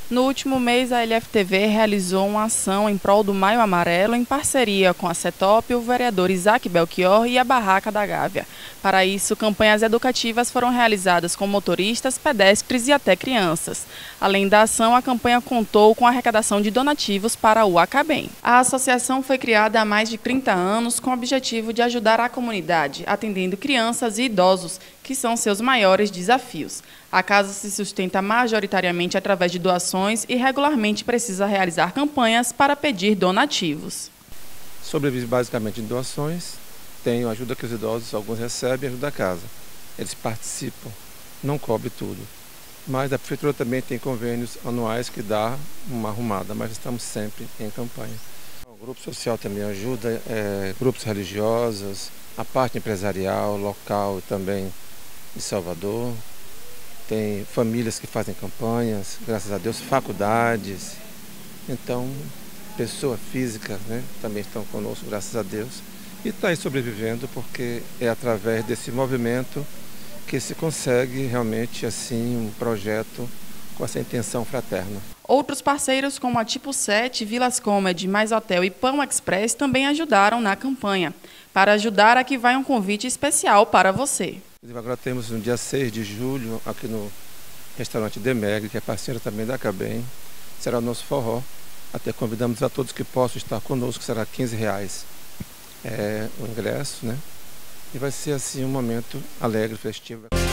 No último mês, a LFTV realizou uma ação em prol do Maio Amarelo em parceria com a CETOP, o vereador Isaac Belchior e a Barraca da Gávea. Para isso, campanhas educativas foram realizadas com motoristas, pedestres e até crianças. Além da ação, a campanha contou com a arrecadação de donativos para o Acabem. A associação foi criada há mais de 30 anos com o objetivo de ajudar a comunidade, atendendo crianças e idosos, que são seus maiores desafios. A casa se sustenta majoritariamente através de doações e regularmente precisa realizar campanhas para pedir donativos. Sobrevive basicamente de doações, tem ajuda que os idosos, alguns recebem, ajuda a casa. Eles participam, não cobre tudo. Mas a prefeitura também tem convênios anuais que dá uma arrumada, mas estamos sempre em campanha. O grupo social também ajuda, grupos religiosos, a parte empresarial, local também de Salvador. Tem famílias que fazem campanhas, graças a Deus, faculdades. Então, pessoa física, né, também estão conosco, graças a Deus. E está aí sobrevivendo porque é através desse movimento que se consegue realmente assim um projeto com essa intenção fraterna. Outros parceiros como a Tipo 7, Vilas Comedy, Mais Hotel e Pão Express também ajudaram na campanha. Para ajudar, aqui vai um convite especial para você. Agora temos no dia 6 de julho, aqui no restaurante Demeg, que é parceiro também da Acabem, será o nosso forró. Até convidamos a todos que possam estar conosco, será R$15 o ingresso, né? E vai ser assim um momento alegre, festivo.